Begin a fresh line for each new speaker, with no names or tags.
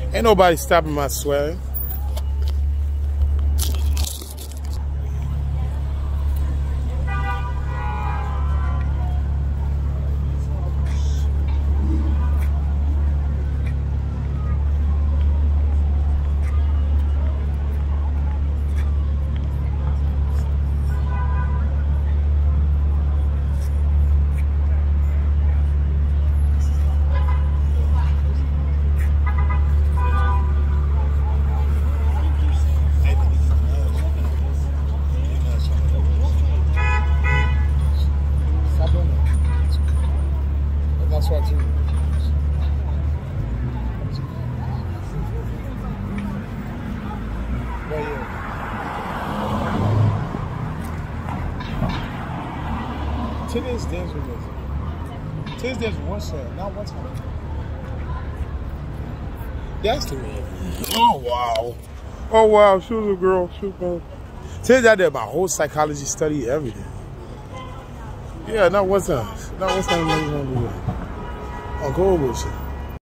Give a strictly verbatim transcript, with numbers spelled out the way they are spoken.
Ain't nobody stopping my swag. Today's dance with this. Today's dance one set, not one time. That's the way. Oh wow. Oh wow, she was a girl. She was girl. Today's out there my whole psychology study, everything. Yeah, not one time. Not one time. Oh, go over with you.